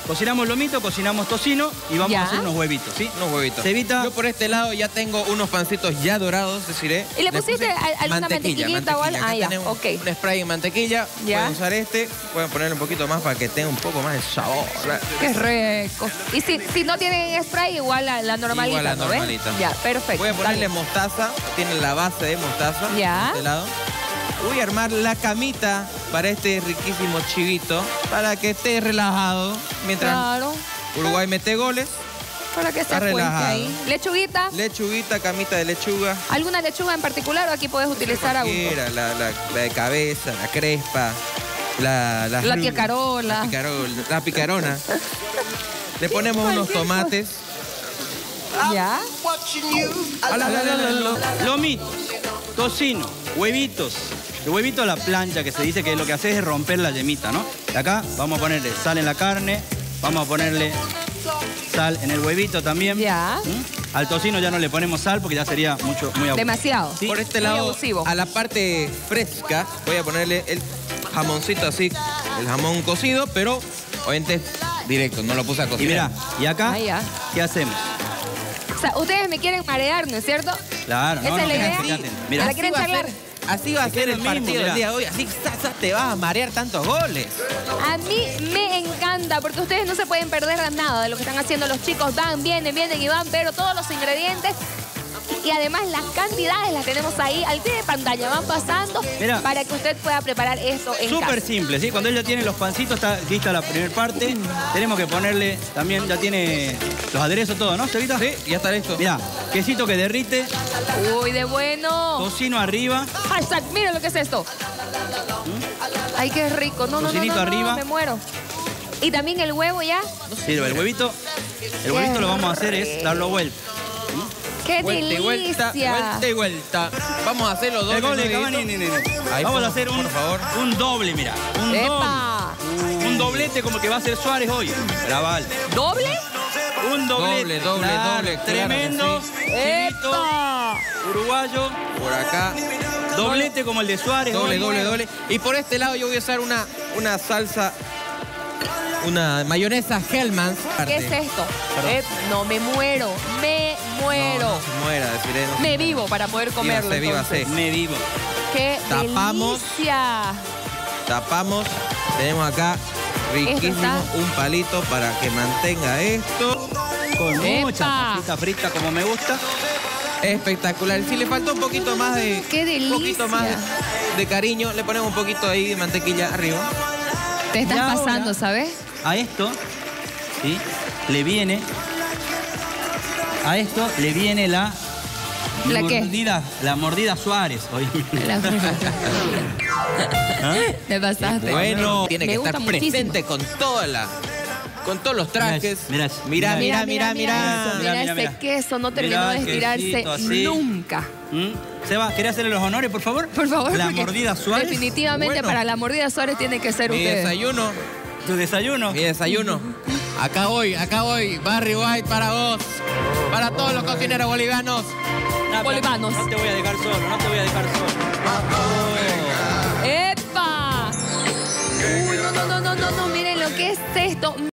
cocinamos lomito, cocinamos tocino y vamos a hacer unos huevitos, ¿sí? Unos huevitos. Cevita. Yo por este lado ya tengo unos pancitos ya dorados, deciré. ¿Y le pusiste alguna mantequillita o algo? Ah, ya, tenemos ok. un spray en mantequilla. Ya. Pueden usar este. Pueden ponerle un poquito más para que tenga un poco más de sabor. Qué rico. Y si no tienen spray, igual la normalita, Igual la ¿no ves? normalita. Ya, perfecto. Voy a ponerle Dale. mostaza. Tiene la base de mostaza. Ya. De este lado. Voy a armar la camita para este riquísimo chivito, para que esté relajado mientras Claro. Uruguay mete goles. Para que se Está acueste relajado. ahí. Lechuguita. Lechuguita, camita de lechuga. ¿Alguna lechuga en particular o aquí puedes utilizar algo? Cualquiera, la de cabeza, la crespa, la picarola. La picarona. Le ponemos unos tomates. ¿Ya? Lomito, tocino, huevitos. El huevito a la plancha, que se dice que lo que hace es romper la yemita, ¿no? Y acá vamos a ponerle sal en la carne, vamos a ponerle sal en el huevito también. Ya. Al tocino ya no le ponemos sal porque ya sería muy abusivo. Demasiado. Sí. Por este Muy lado, abusivo. a la parte fresca, voy a ponerle el jamoncito así, el jamón cocido, pero obviamente directo, no lo puse a Y cocinar. mirá, y acá, Ah, ya. ¿qué hacemos? O sea, ustedes me quieren marear, ¿no es cierto? Claro, ¿Esa es la idea? fíjate, ¿Me mirá. la quieren charlar? Así va a ser el mismo, partido mirá. del día de hoy. Así te vas a marear tantos goles. A mí me encanta porque ustedes no se pueden perder nada de lo que están haciendo los chicos. Van, vienen y van, pero todos los ingredientes y además las cantidades las tenemos ahí al pie de pantalla. Van pasando Mirá. para que usted pueda preparar esto en Súper casa. simple, ¿sí? Cuando él ya tiene los pancitos, está lista la primera parte. Tenemos que ponerle, también ya tiene los aderezos, todo, ¿no, Cevita? Sí, ya está listo. Mirá, quesito que derrite, Uy, de bueno. tocino arriba. Hashtag, miren lo que es esto. Ay, qué rico. No, Tocinito arriba. me muero. Y también el huevo ya. Sirve el huevito. El huevito lo vamos a hacer es darlo vuelta. ¡Qué Vuelta y vuelta, delicia! vuelta y vuelta. Vamos a hacer los dos. El gol de Cavani, Ahí, vamos a hacer por favor. un doble, mira. ¡Epa! Un doblete como que va a hacer Suárez hoy. Braval. ¿Doble? Un doblete. Doble, claro, Tremendo. que Chivito, ¡Epa! uruguayo. Por acá. Doblete como el de Suárez. Doble, hoy. doble. Y por este lado yo voy a usar una salsa, una mayonesa Hellmann's. ¿Qué es esto? Perdón. No, me muero. Me muero. No se muera, deciré. No se Me vivo para poder comerlo. Vívase. entonces. Me vivo. ¡Qué Tapamos. delicia! Tapamos. Tenemos acá riquísimo está. un palito para que mantenga esto. Con ¡Epa! mucha papita frita como me gusta. Espectacular. Si le faltó un poquito más de... ¡Qué delicia! Un poquito más de cariño, le ponemos un poquito ahí de mantequilla arriba. Te estás Y ahora- pasando, ¿sabes? A esto, ¿sí? Le viene... A esto le viene la... ¿La qué? mordida, la mordida Suárez. Oye. ¿Ah? Te pasaste. Bueno, tiene Me que gusta estar muchísimo. presente con todos los trajes. Mirá, Mira. Mira Mira, ese mira. queso, no terminó de Mirá, estirarse quesito así. nunca. Seba, ¿querés hacerle los honores, por favor? Por favor. La porque mordida Suárez. Definitivamente Bueno. para la mordida Suárez tiene que ser Mi usted. desayuno, Tu desayuno. mi desayuno. Acá voy. Barry White para vos. Para todos los cocineros bolivianos. Nah, Bolivanos. No te voy a dejar solo, no te voy a dejar solo. ¡Epa! Uy, no, miren lo que es esto.